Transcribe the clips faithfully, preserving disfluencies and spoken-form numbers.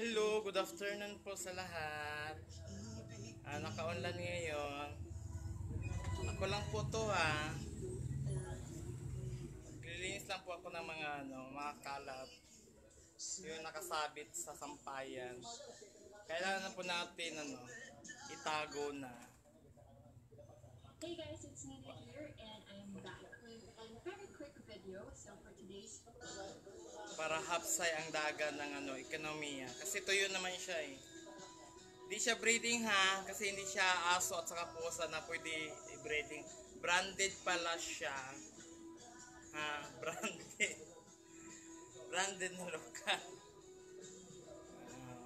Hello, good afternoon po sa lahat. Ah, naka-online ngayon. Ako lang po to ha. Naglilinis lang po ako ng mga ano, mga kalat. Yung nakasabit sa sampayan. Kailangan na po natin ano, itago na. Hey guys, it's Nina here and I'm back with a very quick video. So for today's Para hapsay ang dagat ng ano, ekonomiya. Kasi tuyo naman siya eh. Hindi siya breeding ha, kasi hindi siya aso at saka pusa na pwede i-breeding. Branded pala siya. Ha, branded. Branded na lokal. Uh,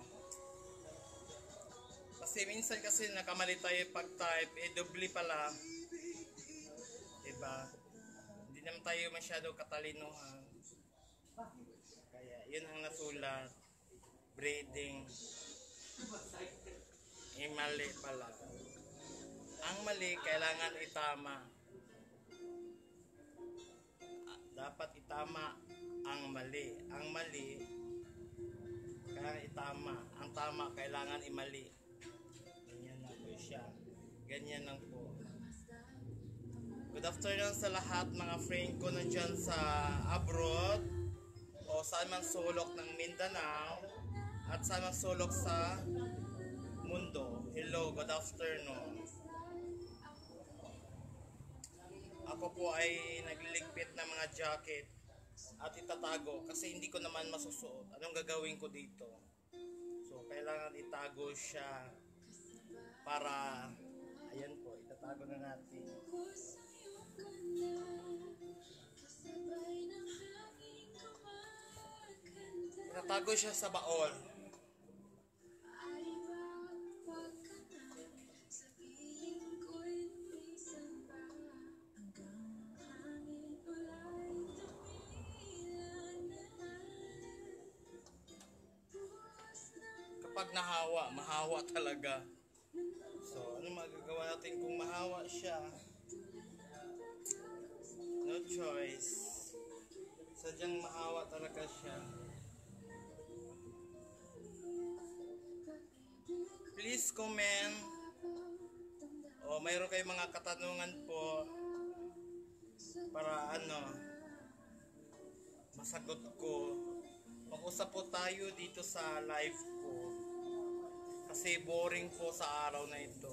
kasi minsan kasi nakamali tayo pag-type, eh dubli pala. Diba? Hindi naman tayo masyado katalinuhan. Kaya yun ang nasulat. Breeding. Eh mali pala. Ang mali kailangan itama. Dapat itama ang mali. Ang mali kailangan itama. Ang tama kailangan imali. Ganyan lang po siya. Ganyan lang po. Good afternoon sa lahat mga friend ko nandyan sa abroad o saan man sulok ng Mindanao at saan man sulok sa mundo. Hello, good afternoon. Ako po ay nagliligpit ng mga jacket at itatago kasi hindi ko naman masusuot. Anong gagawin ko dito? So, kailangan itago siya para, ayan po, itatago na natin. Itatago siya sa baon. Kapag nahawa, mahawa talaga. So, ano magagawa natin kung mahawa siya? No choice. Sadyang mahawa talaga siya. Please comment. O mayroon kayong mga katanungan po para ano masagot ko. Mag-usap po tayo dito sa live ko. Kasi boring po sa araw na ito.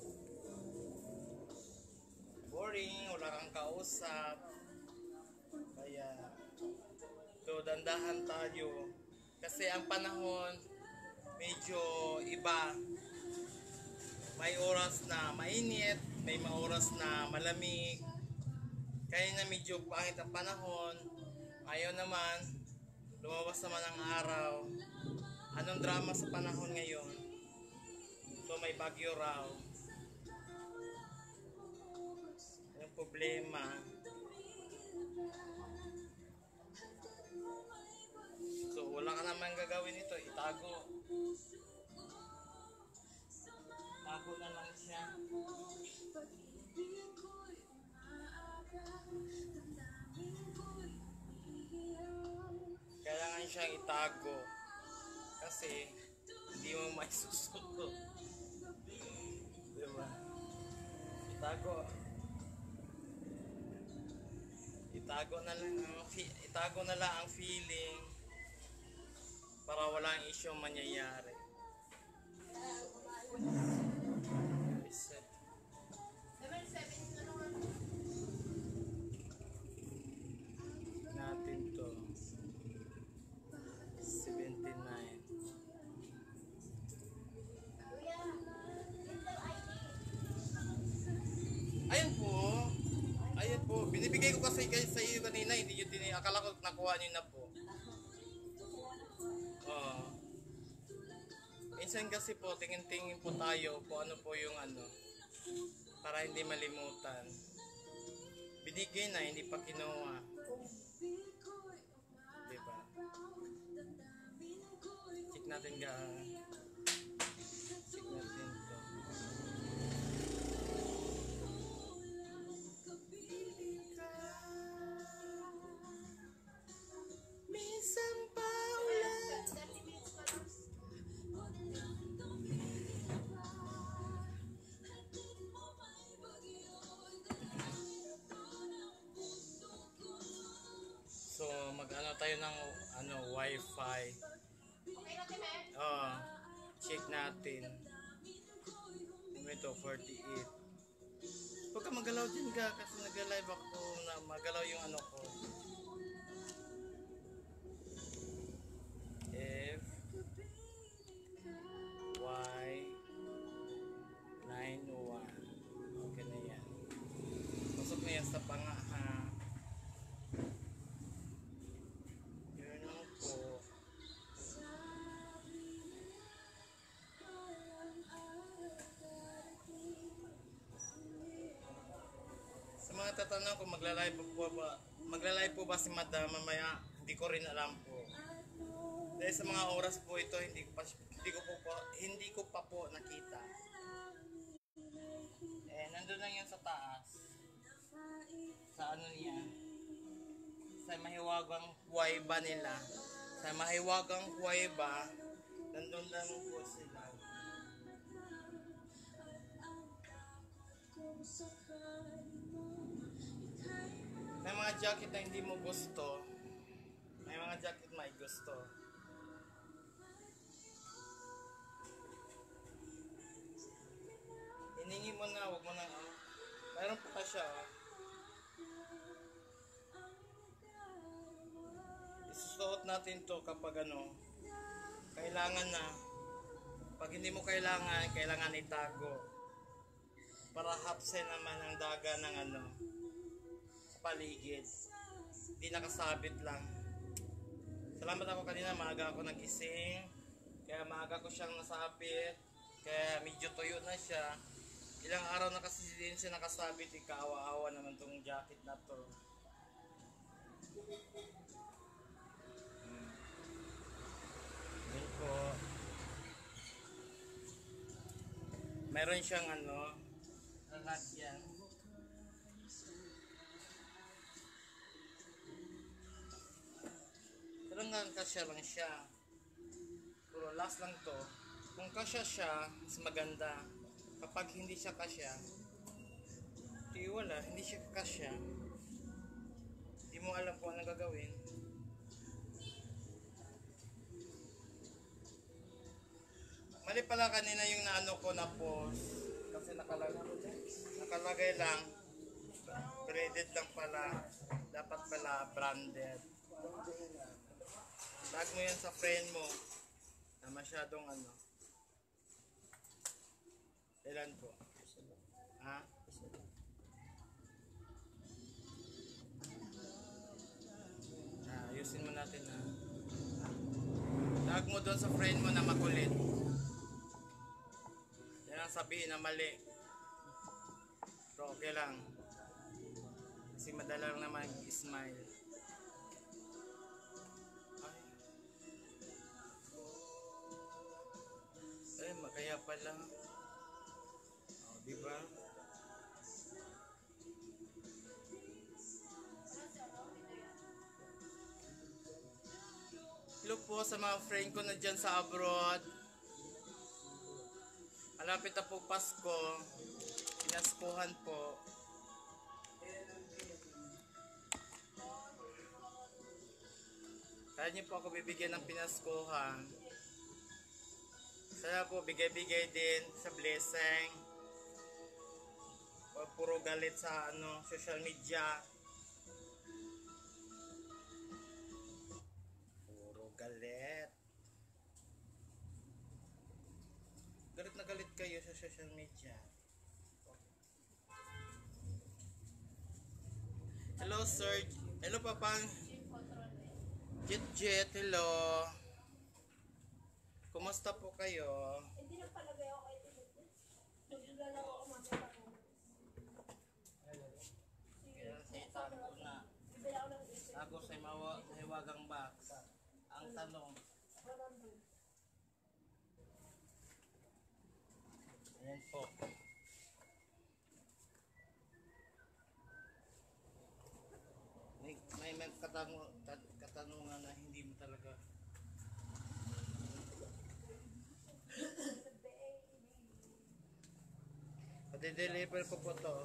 Boring, wala kang kausap. Kaya, ito, dandahan tayo. Kasi ang panahon, medyo iba. May oras na mainit, may mga oras na malamig. Kaya na medyo pangit ang panahon. Ayaw naman, lumabas naman ang araw. Anong drama sa panahon ngayon? So may bagyo raw. Anong problema? So wala ka naman gagawin ito, itago. Tago na lang siya. Kailangan siyang itago. Kasi hindi mo may susuko. Diba? Itago. Itago na lang ang itago na lang ang feeling para walang issue mangyayari. Natin to. seventy-nine. Ayun po. Ayun po. Binibigay ko kasi kayo sa iyo kanina. Hindi yun din. Akala ko nakuha nyo na po. Oo. Minsan kasi po, tingin-tingin po tayo kung ano po yung ano. Para hindi malimutan. Binigay na, hindi pa kinuha. Diba? Check natin ga. Check natin to. Minsan pa ulan tayo ng ano, wifi. Oh, check natin. Ito, forty-eight. Huwag ka magalaw din ka kasi nag-live ako na magalaw yung ano ko. F Y nine one. Okay na yan. Pasok na yan sa panga ha. Yun lang po. Sa mga tatanong kung magla-live po ba, magla-live po ba si Madam mamaya, hindi ko rin alam po. Dahil sa mga oras po ito, hindi ko pa, hindi ko po, po hindi ko pa po nakita. Eh, nandun lang yan sa taas. Sa ano niya? Sa mahiwagang kuwaiba nila. Sa mahiwagang kuwaiba, nandun lang po sila. May mga jacket na hindi mo gusto. May mga jacket may gusto. Hiningi mo na, huwag mo na ano. Mayroon pa siya oh. Isusuot natin to kapag ano, kailangan na. Pag hindi mo kailangan, kailangan itago. Para hapsen naman ang daga ng ano, sa paligid. Hindi nakasabit lang. Salamat ako kanina, maaga ako nagising. Kaya maaga ko siyang nasabit. Kaya medyo tuyo na siya. Ilang araw na kasi din siya nakasabit. Ikaawa-awa naman tong jacket na to. Hmm. Yun po. Meron siyang ano, lalagyan. Pero hanggang kasya lang siya. Puro last lang to. Kung kasya siya, mas maganda. Kapag hindi siya kasya, di wala, hindi siya kasya. Hindi mo alam kung anong gagawin. Mali pala kanina yung naano ko na post. Kasi nakalagay, nakalagay lang. Graded lang pala. Dapat pala branded. Tag mo yan sa friend mo. Na masyadong ano. Ilan po? Ha? Ah, ayusin mo natin ha. Tag mo doon sa friend mo na makulit. Yan ang sabihin na mali. Pero okay lang. Kasi madala lang naman smile. Ay, makaya pala. O, diba? Hello po sa mga friend ko na dyan sa abroad. Malapit na po Pasko. Pinaskuhan po. Kaya niyo po ako bibigyan ng pinaskuhan. Sana po bigay-bigay din sa blessing. O puro galit sa ano, social media. Puro galit. Galit na galit kayo sa social media. Hello sir. Hello papang. Jet Jet, hello. Kumusta po kayo? Hindi na palagay ako kay Jet. Nagdula lang ako mamaya ko. Kaya si tago na. Bibili ako ng isip. Tago sa mawa, hiwagang box. Ang tanong. Ayan po. May, may, may katango, katanungan na hindi mo talaga. Pati-deliver ko po to.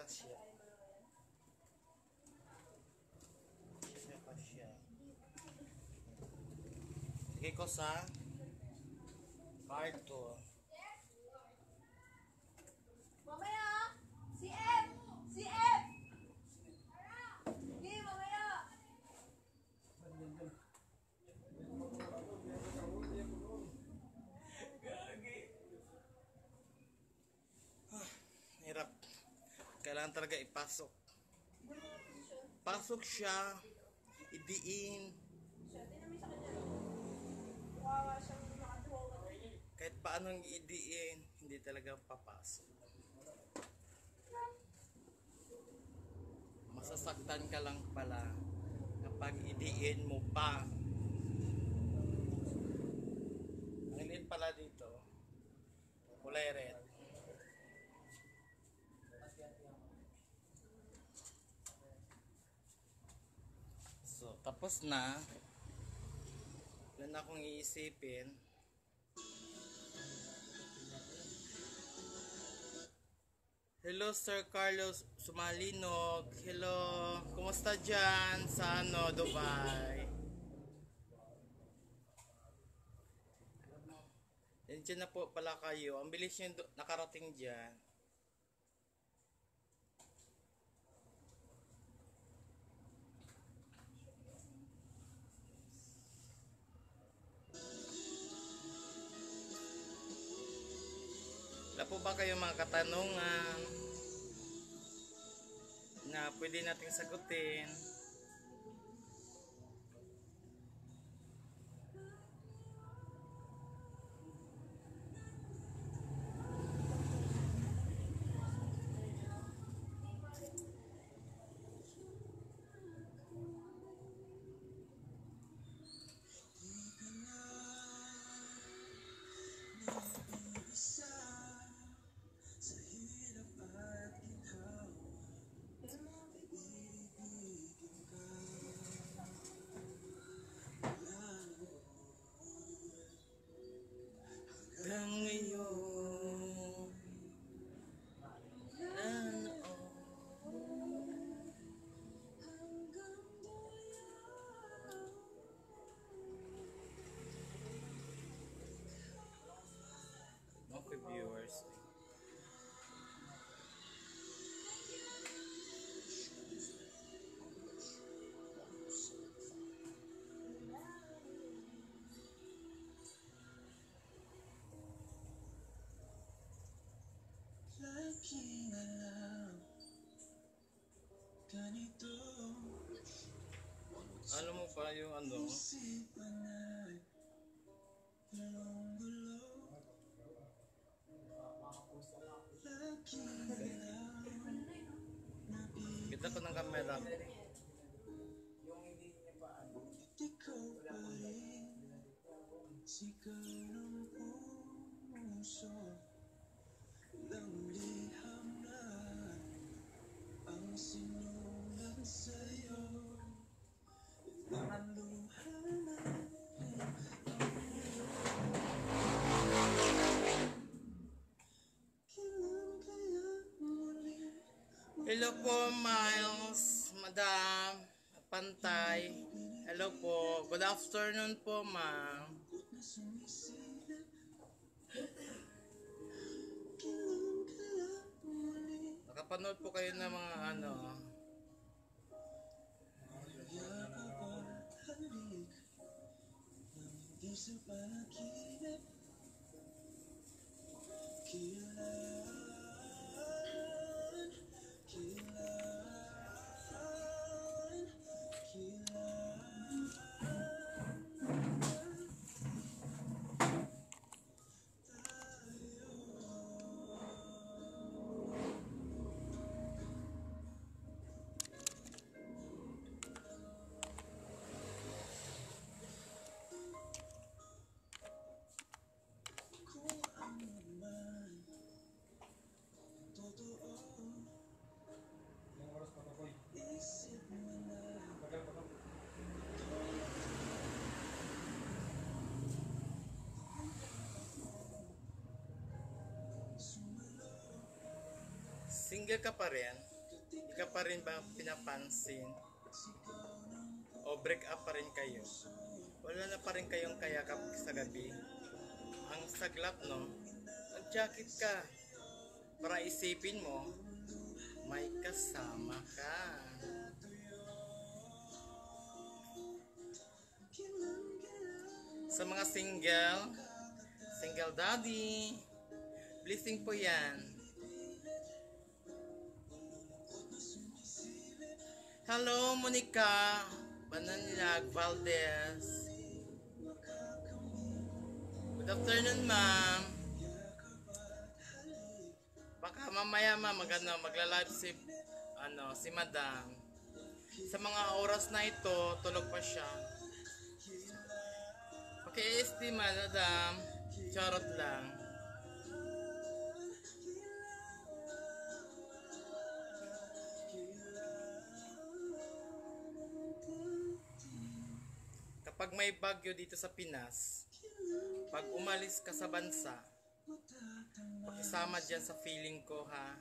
ka siya. Siya ka siya. Lagay ko sa karton. Mamaya! Si F! Si F! Hindi, mamaya! Hirap. Kailangan talaga ipasok. Pasok siya. Idiin. Siya, tinami sa kanya. Kawawa siyang nakatuwa. Kahit paanong idiin, hindi talaga papasok. Masasaktan ka lang pala kapag idiin mo pa. Ang liit pala dito. Kulay red. So, tapos na. Wala na akong iisipin. Hello Sir Carlos Sumalinog. Hello. Kumusta dyan sa ano, Dubai? Diyan na po pala kayo. Ang bilis nyo do- nakarating dyan. Wala po ba kayong mga katanungan na pwede nating sagutin? Hanggang ngayon, ano, okay viewers. Laging alam ganito Alam mo pa yung ano, isipan ay bulong-bulong. Laging alam kita ko ng camera. ikaw pa rin sigaw ng puso ng liham na ang sinulat sa'yo ng luha natin kailan kaya muli Hello po Miles, Madam Pantay. Hello po. Good afternoon po, ma'am. na sumisilip kailan kaya muli Nakapanood po kayo ng mga ano, yakap at halik nang hindi sa panaginip kailan kailan kailan kung ano man totoo isip mo na sumalo single ka pa rin. Hindi ka pa rin ba pinapansin? O break up pa rin kayo? Wala na pa rin kayong kayakap sa gabi? Ang saglap, no? Mag-jacket ka para isipin mo may kasama ka. Sa mga single, single daddy, blessing po yan. Hello, Monica Bananilag Valdez. Good afternoon, ma'am. Baka mamaya, ma'am, magano, magla-live si, ano, si madam. Sa mga oras na ito, tulog pa siya. Paki-estima, madam. Charot lang. Kapag may bagyo dito sa Pinas, pag umalis ka sa bansa, pakisama dyan sa feeling ko, ha?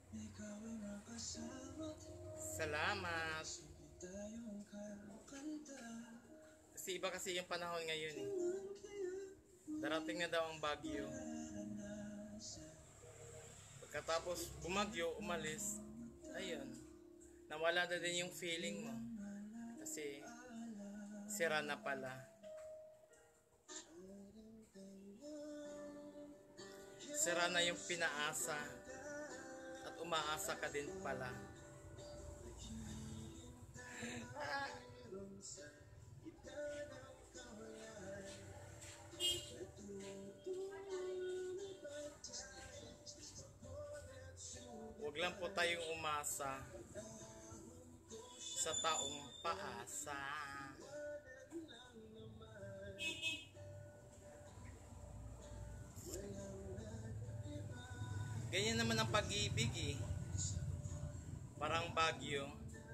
Salamat. Kasi iba kasi yung panahon ngayon, eh. Darating na daw ang bagyo. Pagkatapos bumagyo, umalis, ayun, nawala na din yung feeling mo. Kasi sira na pala. Sira na yung pinaasa at umaasa ka din pala. Huwag lang po tayong umasa sa taong paasa. Ganyan naman ang pag-ibig, eh. Parang bagyo.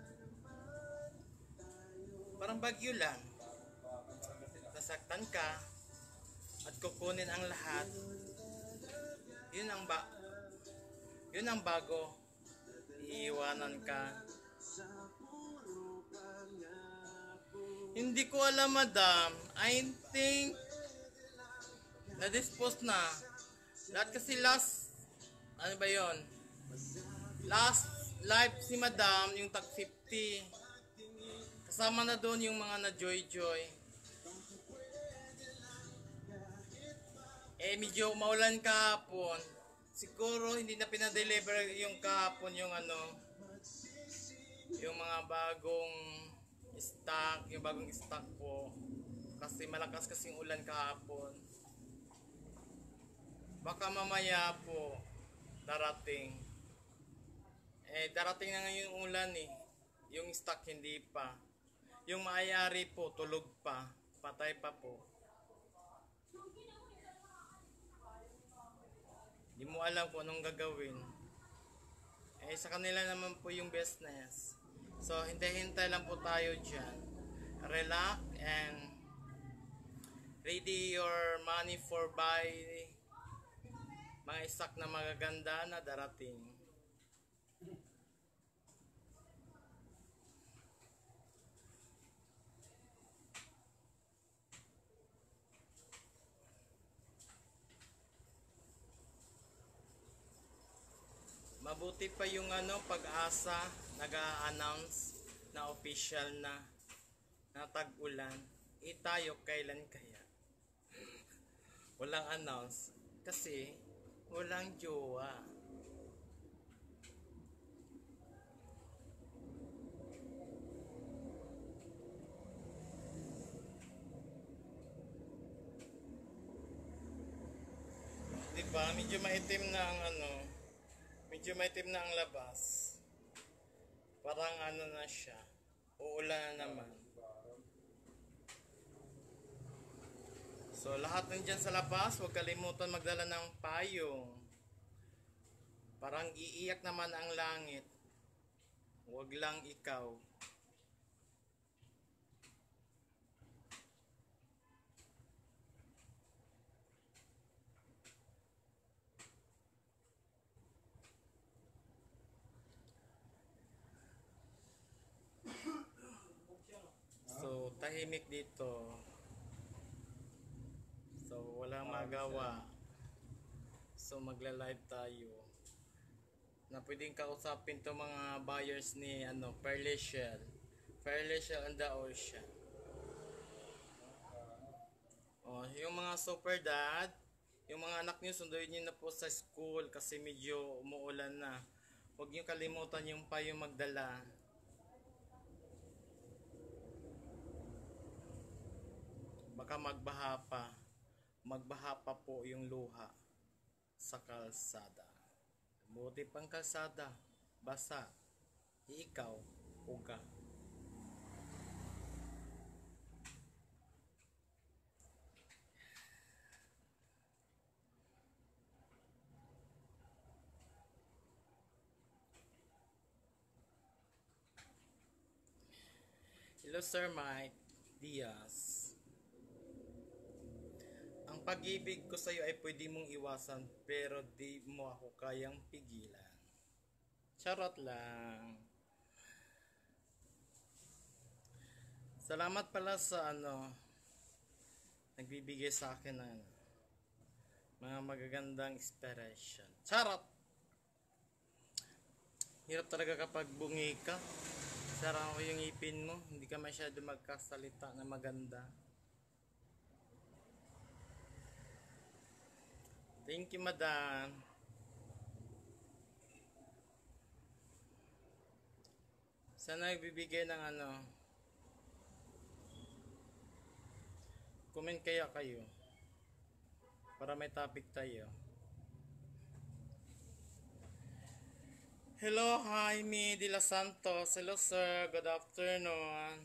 Parang bagyo lang. Nasaktan ka at kukunin ang lahat. Yun ang ba Yun ang bago. Iiwanan ka. Hindi ko alam, madam. I think na-dispose na. Lahat kasi last ano ba yon? Last live si madam, yung tag fifty. Kasama na doon yung mga na joy joy. Eh medyo maulan kahapon. Siguro hindi na pinadeliver yung kahapon yung ano, yung mga bagong stock, yung bagong stock po. Kasi malakas kasing ulan kahapon. Baka mamaya po darating. Eh, darating na ngayon yung ulan, eh. Yung stock hindi pa. Yung maayari po, tulog pa. Patay pa po. Di mo alam kung anong gagawin. Eh, sa kanila naman po yung business. So, hintay-hintay lang po tayo dyan. Relax and ready your money for buy mga stock na magaganda na darating. Mabuti pa yung ano, Pag-asa nag-a-announce na official na na tag-ulan. E tayo kailan kaya? Walang announce kasi walang jowa. Diba? Medyo maitim na ang ano, medyo maitim na ang labas. Parang ano na siya, uulan na naman. So lahat nandyan sa labas, huwag kalimutan magdala ng payong. Parang iiyak naman ang langit. Huwag lang ikaw. tahimik dito. So, walang magawa. So, magla-live tayo. Na pwedeng kausapin to mga buyers ni ano, Pearly Shell. Pearly Shell and the Ocean. Oh, yung mga super dad, yung mga anak niyo sunduin niyo na po sa school kasi medyo umuulan na. Huwag niyo kalimutan yung pa yung magdala. Baka magbaha pa. Magbaha pa po yung luha sa kalsada. Buti pang kalsada, basa. Ikaw, uga. Hello Sir Mike Diaz. Ang pag-ibig ko sa iyo ay pwede mong iwasan pero di mo ako kayang pigilan. Charot lang. Salamat pala sa ano nagbibigay sa akin ng mga magagandang inspiration. Charot. Hirap talaga kapag bungi ka. Sarang ko yung ipin mo, hindi ka masyado magkasalita na maganda. Thank you, madam. Sana nagbibigay ng ano. Comment kaya kayo. Para may topic tayo. Hello, Jaime de los Santos. Hello, sir. Good afternoon.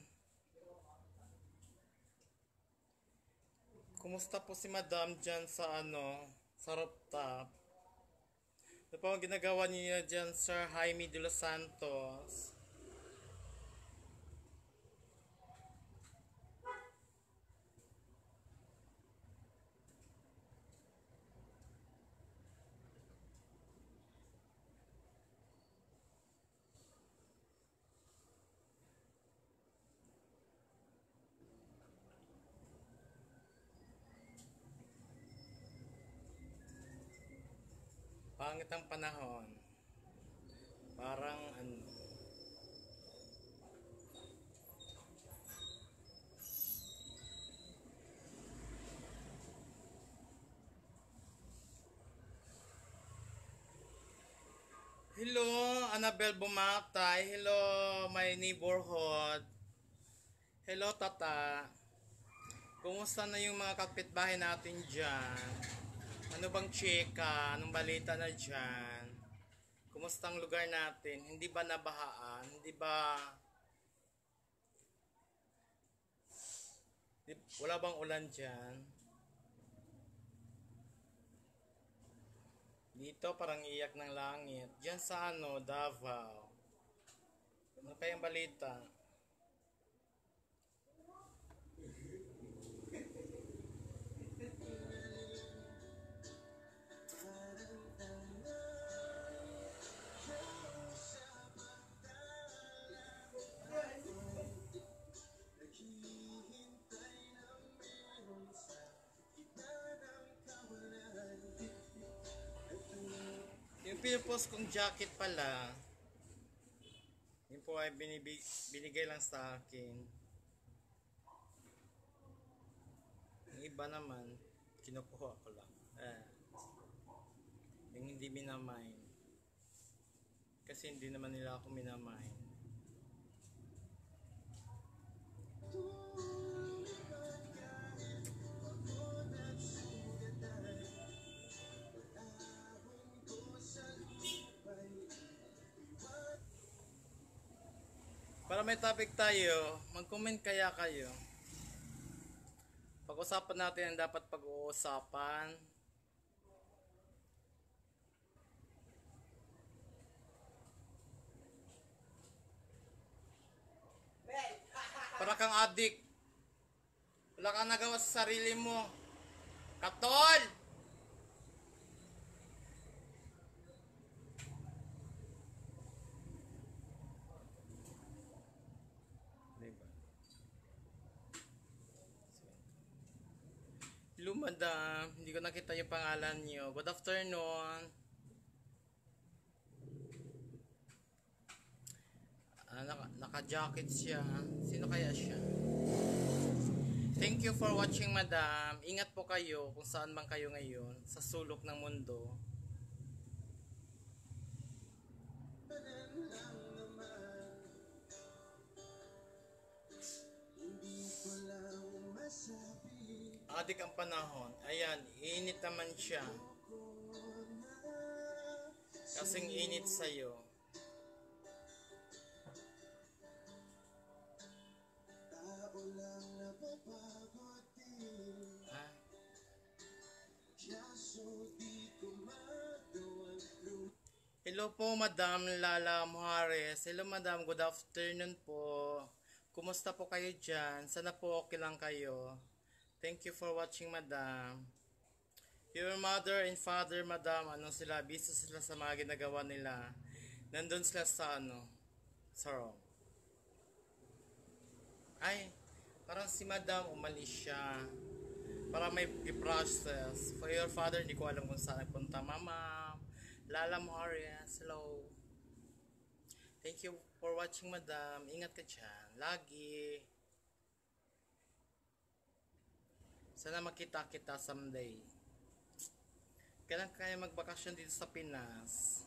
Kumusta po si madam dyan sa ano, sa rooftop? Ano po ang ginagawa niyo dyan, sir Jaime de los Santos? Pangit ang panahon. Parang ano. Hello, Annabel Bumatay. Hello, my neighborhood. Hello, tata. Kumusta na yung mga kapitbahay natin dyan? Ano bang chika? Anong balita na dyan? Kumusta ang lugar natin? Hindi ba nabahaan? Hindi ba... Wala bang ulan dyan? Dito parang iyak ng langit. Diyan sa ano, Davao. Ano kayang balita? Yung pinupost kong jacket pala, yun po ay binibig, binigay lang sa akin. Yung iba naman, kinukuha ko lang. Eh, yung hindi minamain. Kasi hindi naman nila ako minamain. Para may topic tayo, mag-comment kaya kayo. Pag-usapan natin ang dapat pag-uusapan. Para kang adik. Wala kang nagawa sa sarili mo. Katol! Diba? madam. Hindi ko nakita yung pangalan niyo. Good afternoon. Ah, naka, naka-jacket siya. Sino kaya siya? Thank you for watching, madam. Ingat po kayo kung saan man kayo ngayon sa sulok ng mundo. Ganun lang naman. Hindi ko lang masabi Adik ang panahon. Ayan, init naman siya. ko na Kasing init sa'yo. tao lang napapagod din. Ah, Kaso di ko magawang lumayo. hello po, Madam Lala Muhares. Hello, Madam. Good afternoon po. Kumusta po kayo dyan? Sana po okay lang kayo. Thank you for watching, Madam. Your mother and father, Madam, ano sila? Busy sila sa mga ginagawa nila. Nandun sila sa ano? Sa room. Ay, parang si Madam umalis siya. Para may i-process. For your father, hindi ko alam kung saan nagpunta. Mama, Lala Muhares, hello. Thank you for watching, Madam. Ingat ka dyan. Lagi. Sana makita kita someday. Kailan kaya magbakasyon dito sa Pinas?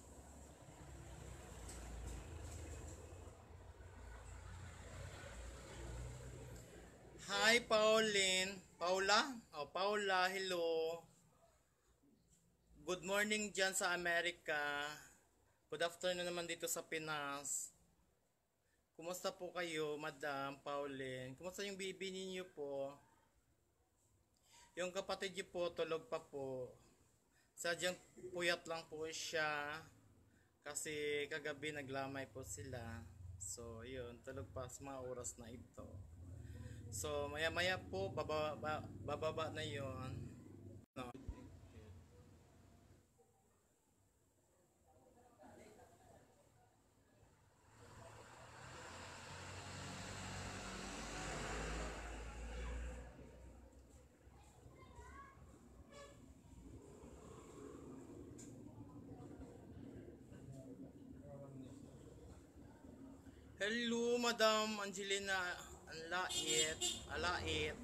Hi, Pauline. Paula? Oh, Paula, hello. Good morning dyan sa Amerika. Good afternoon naman dito sa Pinas. Kumusta po kayo, Madam Pauline? Kumusta yung baby ninyo po? Yung kapatid niyo po, tulog pa po. Sadyang puyat lang po siya. Kasi kagabi naglamay po sila. So, yun, tulog pa sa mga oras na ito. So, maya-maya po, bababa, bababa na yun. No. Hello, Madam Angelina. Ang lait. Alait.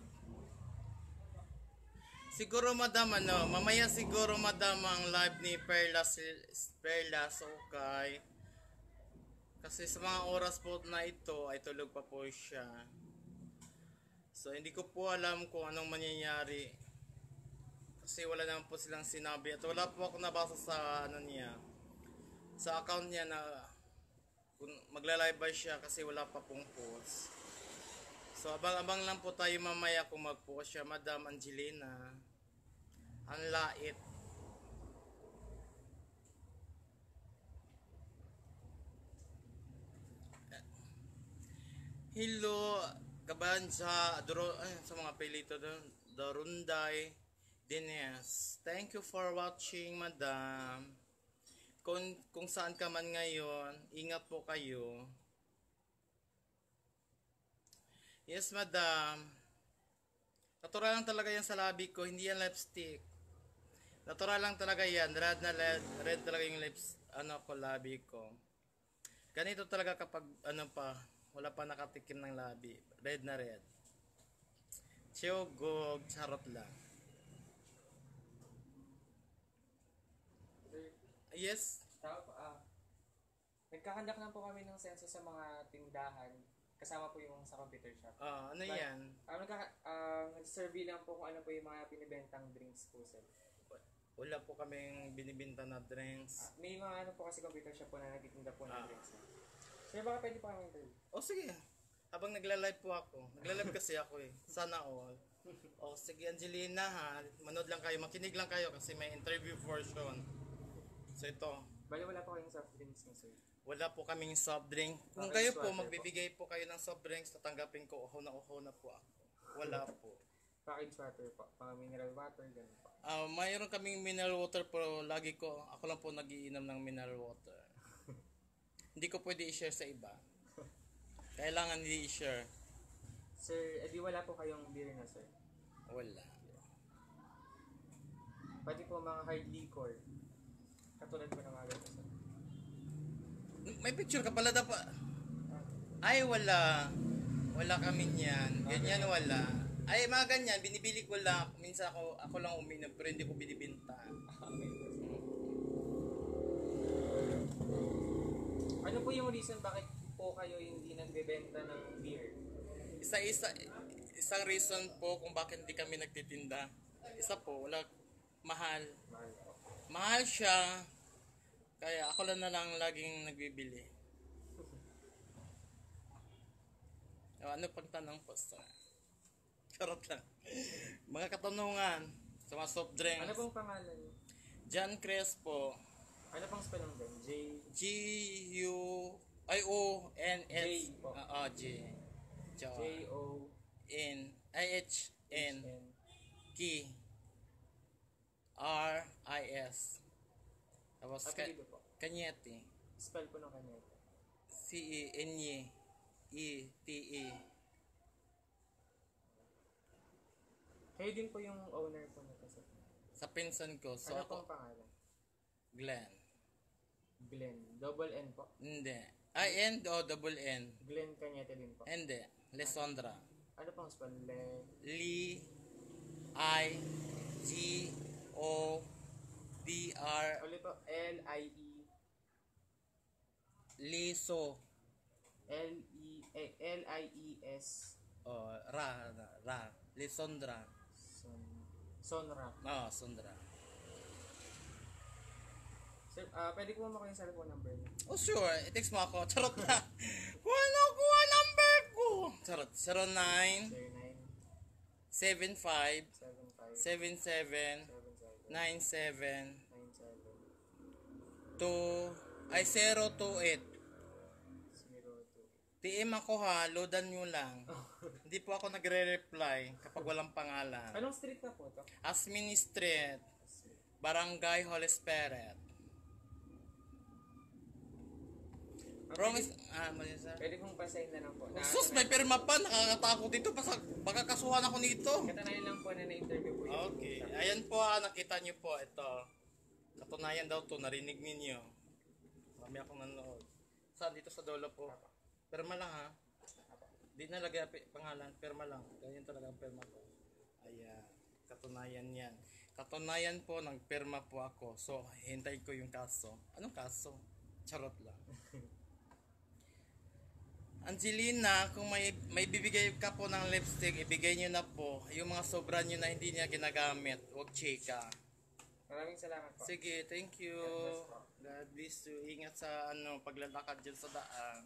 Siguro, Madam, ano, mamaya siguro, Madam, ang live ni Perlas, Perlas, okay. Kasi sa mga oras po na ito, ay tulog pa po siya. So, hindi ko po alam kung anong mangyayari. Kasi wala naman po silang sinabi. At wala po ako nabasa sa, ano niya, sa account niya na kung magla-live ba siya kasi wala pa pong post. So, abang-abang lang po tayo mamaya kung mag-post siya, Madam Angelina. Ang lait. Hello, Kabansa, Duro, ay, sa mga pelito doon, Dorunday, Dines. Thank you for watching, Madam. Kung, kung saan ka man ngayon, ingat po kayo. Yes, Madam. Natural lang talaga yan sa labi ko, hindi yan lipstick. Natural lang talaga yan, red na red, red talaga yung lips, ano ko, labi ko. Ganito talaga kapag, ano pa, wala pa nakatikim ng labi. Red na red. Chiyogog, charot lang. Yes? Tao po, ah, nagkakandak na po kami ng senso sa mga tindahan. Kasama po yung sa computer shop. Ah, ano But, yan? Ah, nagkaka, ah, nag-survey lang po kung ano po yung mga pinibentang drinks po, sir. Wala po kaming binibinta na drinks. Ah, may mga ano po kasi computer shop po na nagtitinda po ng Ah. drinks. Na. Sir, baka pwede po kami interview. O sige. Habang nagla-live po ako. Nagla-live kasi ako eh. Sana all. O sige, Angelina ha. Manood lang kayo. Makinig lang kayo kasi may interview version. So ito. Bali, wala po kayong soft drinks na, sir. Wala po kaming soft drink. Kung Okay, kayo so po, ano po? magbibigay po kayo ng soft drinks, tatanggapin ko. Uhaw na uhaw na po ako. Wala po. Packaged water po. Mga mineral water, ganun po. Ah, mayroon kaming mineral water pero lagi ko, ako lang po nagiinom ng mineral water. Hindi ko pwede i-share sa iba. Kailangan hindi i-share. Sir, edi wala po kayong beer na, sir. Wala. Pati po mga hard liquor. Katulad po ng mga ganito, sir. May picture ka pala dapat. Ay, wala. Wala kami niyan. Ganyan wala. Ay, mga ganyan, binibili ko lang. Minsan ako, ako lang uminom, pero hindi ko binibinta. Okay. Ano po yung reason bakit po kayo hindi nagbebenta ng beer? Isa-isa, isang reason po kung bakit hindi kami nagtitinda. Isa po, wala, mahal. Mahal po. Mahal siya. Kaya ako lang na lang laging nagbibili. O, ano pang tanong po sa... Charot lang. Mga katanungan sa mga soft drinks. Ano pong pangalan niyo? John Crespo. Ano pong spelling din? J... G U I O N S J po. uh, J J J O N I H N N K R I S. Tapos ka, Apelido po. Cañete. Spell po ng kanya. C E N Y E T E. Kayo din po yung owner po nito, sir. Sa pinsan ko. So Ano ako, pong pangalan? Glenn. Glenn. Double N po. Hindi. I N o double N. Glenn Cañete din po. Hindi. Lesondra. Ano pong spell? Le... Lee I G O D R Ulit po. L I E Liso. L E eh, L I E S Oh, Ra, Ra, Ra. Lisondra. Son Sonra. Oh, Sondra. Sir, ah pwede ko mo yung cellphone number niyo? Oh, sure. I-text mo ako. Charot na. Kuha na kuha number ko. Charot. zero nine zero nine seven five seven five seven seven seven seven nine seven nine seven two ay zero two eight. zero two. T M ako ha. Loadan nyo lang. Hindi po ako nagre-reply kapag walang pangalan. Anong street na po to? Asmin Street. Barangay Holy Spirit. Promise, ah, mali sir. Pwede kong pasign na lang po. Na, Sus, may pirma pa. Nakakatakot dito. Basta baka kasuhan ako nito. Katanayan lang po na na-interview po yung... Okay. Ayan po ah, nakita niyo po. Ito. Katunayan daw to. Narinig ninyo. Marami akong nanood. Saan? Dito sa dulo po. Pirma lang ha. Di na lagay pi- pangalan. Pirma lang. Ganyan talaga ang pirma ko. Ayan. Katunayan yan. Katunayan po, nagpirma po ako. So, hintayin ko yung kaso. Anong kaso? Charot lang. Angelina, kung may may bibigay ka po ng lipstick, ibigay niyo na po. Yung mga sobra niyo na hindi niya ginagamit, huwag chika. Maraming salamat po. Sige, thank you. God bless po. God bless you. Ingat sa ano paglalakad diyan sa daan.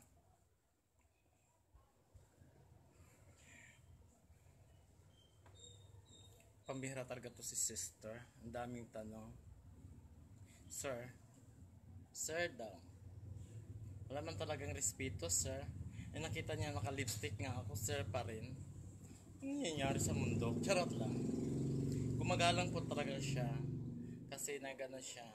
Pambihira talaga to si sister. Ang daming tanong. Sir. Sir daw. Wala man talagang respeto, sir. Eh, nakita niya naka-lipstick nga ako, sir pa rin. Ano nangyayari sa mundo? Charot lang. Gumagalang po talaga siya. Kasi na gano'n siya.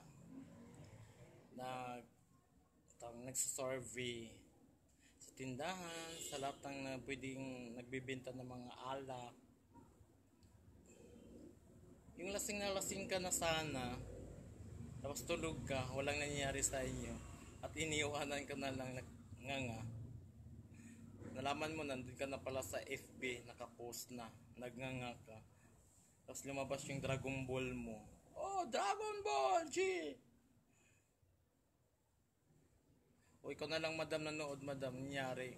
Nag, tang, nagsasurvey sa tindahan, sa lahat ng na pwedeng nagbibenta ng mga alak. Yung lasing na lasing ka na sana, tapos tulog ka, walang nangyayari sa inyo, at iniiwanan ka na lang nga nga. Nalaman mo, nandun ka na pala sa F B, nakapost na, nagnganga ka. Tapos lumabas yung Dragon Ball mo. Oh, Dragon Ball, G! O ikaw na lang, madam, nanood, madam, nangyari.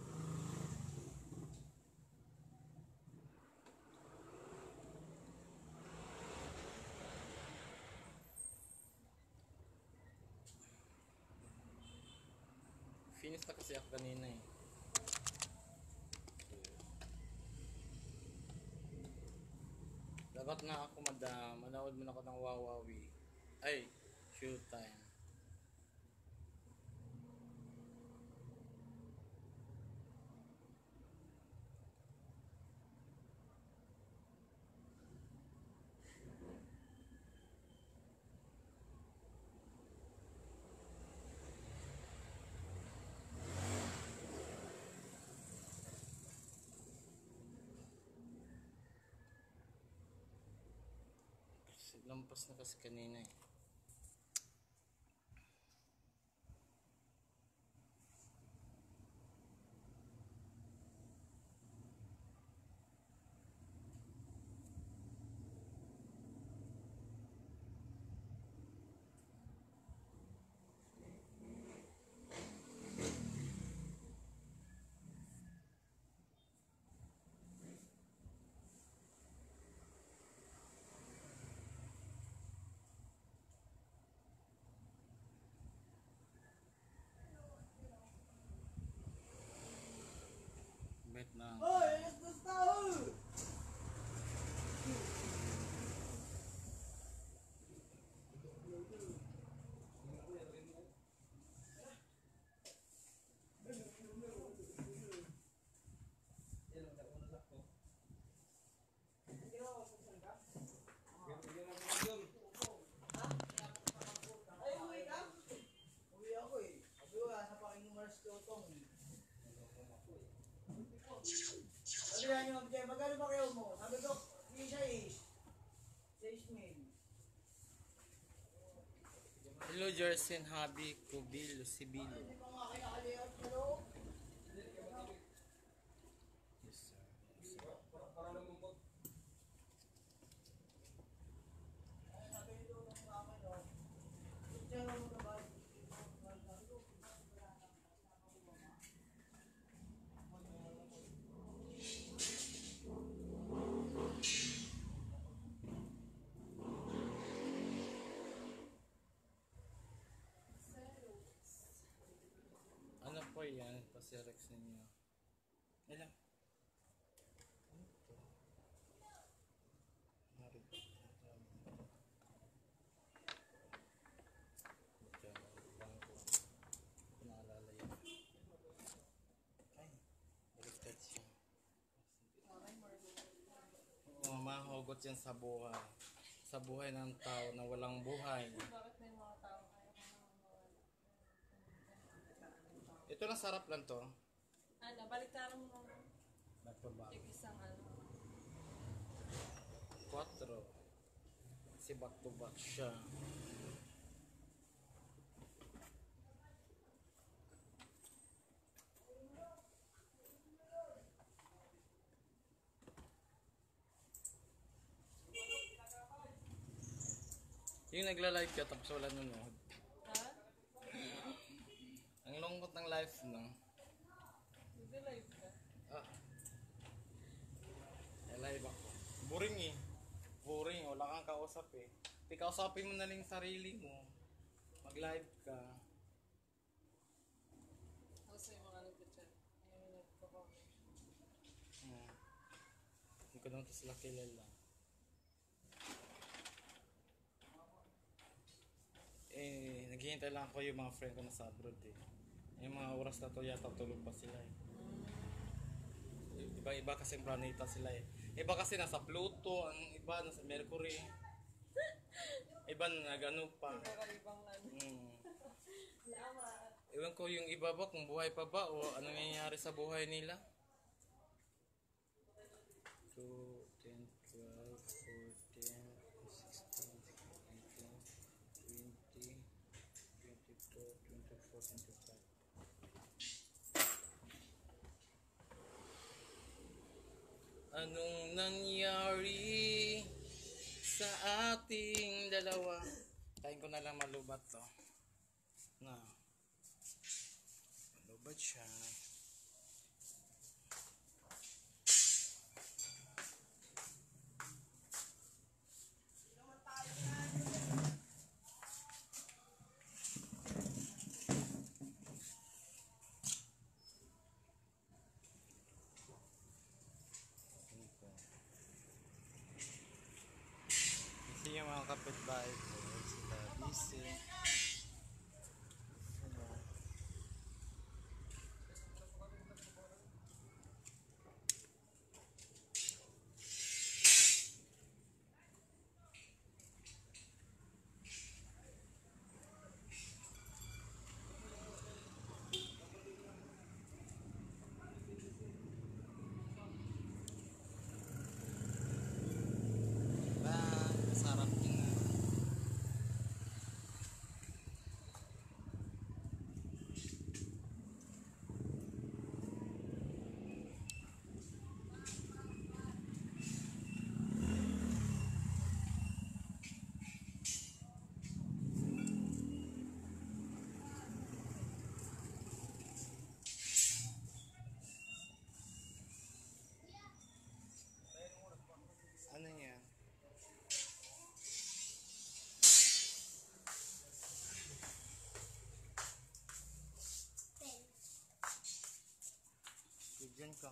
Finish na kasi ako kanina eh. Dapat na ako, madam. Manood mo na ako ng Wawawi. Ay, Showtime. Lampas na kasi kanina eh. Bet na. Hoy, gusto! Ay, uwi ka? Uwi ako eh. Sabi ko, sa pakinumaras ko itong. Sabi na nyo, Jay, magkano ba kayo mo? Sabi ko, hindi siya is. Six mil. Hello Jersen, Habi, Kubilo, Sibilo. Hindi pa nga kinakalihat, pero... Yes sir. Ay, sabi nito ng mama, no? Diyan mo na ba? Ano po yan? Pasirex ninyo. Ilan? Ano to? Hari. Diyan, bangko. Hindi ko naalala yun. Ay, baliktad siya. Oo, mahugot yan sa buhay. Sa buhay ng tao na walang buhay. Bakit may mga tao kaya ka naman mawala? Ito na sarap lang to. Ano, baliktaran mo naman. Back to back. Tig isang ano. Quattro. Kasi back to back siya. Yung nagla-live ka tapos wala nanonood. Ha? Ang lungkot ng live, no? Nag-live ka? Ah. May live ako. Boring eh. Boring. Wala kang kausap eh. Di kausapin mo na lang yung sarili mo. Mag-live ka. Tapos yung mga nag-chat. Yung nagko-comment. Hmm. Hindi ko naman ito sila kilala. Eh, naghihintay lang ako yung mga friend ko na sa abroad eh. Yung mga oras na to yata tulog pa sila eh. Iba-iba kasi planeta sila eh. Iba kasi nasa Pluto, ang iba nasa Mercury. Iba nag-ano pa. Kakaibang ano. Hmm. Salamat. Ewan ko yung iba ba kung buhay pa ba o ano nangyayari sa buhay nila. two, ten, twelve, fourteen, sixteen, eighteen, twenty, twenty-two, twenty-four, twenty-five. Anong nangyari sa ating dalawa? Tayin ko na lang malubat to. Na. Malubat siya. Kasi yung mga kapitbahay ko, sila busy. Ano? Diba? Sarap yun nga. Ito.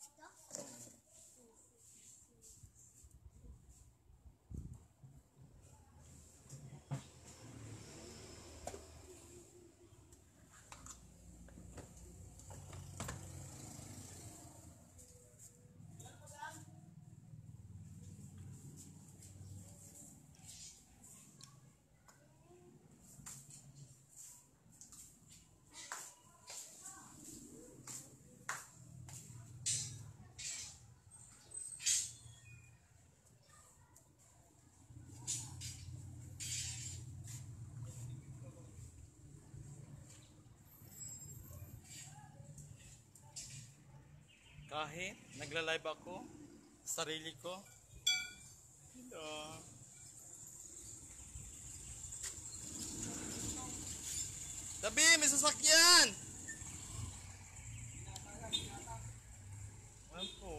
Kahit nagla-live ako, sarili ko. Hello. Tabi, may sasakyan! Ano po?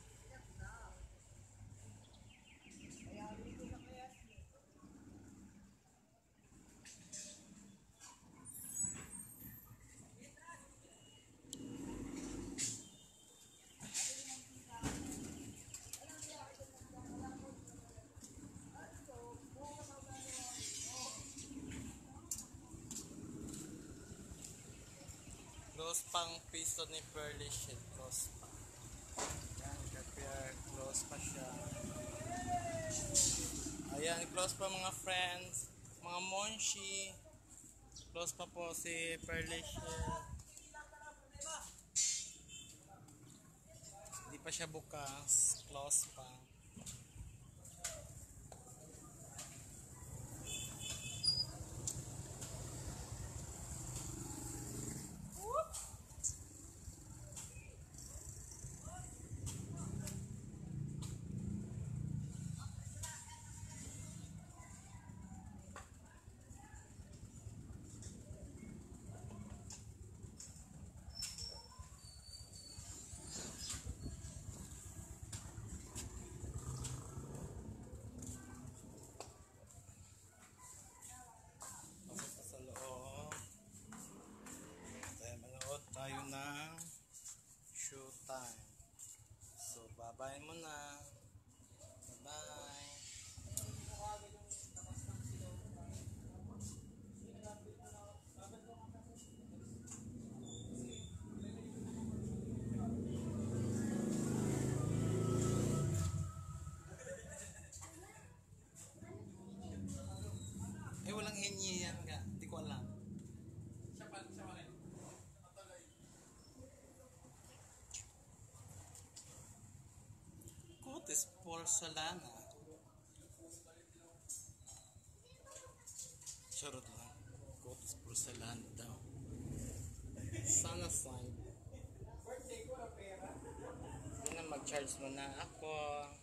Close pang piso ni Pearly Shit. Close pa. Yan, prepare. Close pa siya. Ayan, close pa mga friends. Mga monshi. Close pa po si Pearly Shit. Hindi pa siya bukas. Close pa. Tayo ng showtime. So, bye-bye muna. Bye-bye. Eh, walang henye yan ka. Hindi ko alam. Kutis porcelana. Charot lang. Kutis porcelana daw. Sana side. Yun na, mag-charge mo na ako.